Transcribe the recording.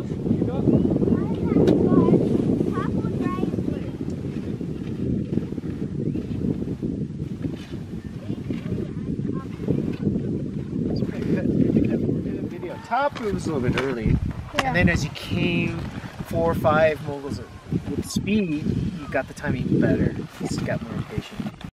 Top it was a little bit early, and then as you came 4 or 5 moguls with speed, you got the timing better. You just got more impatient.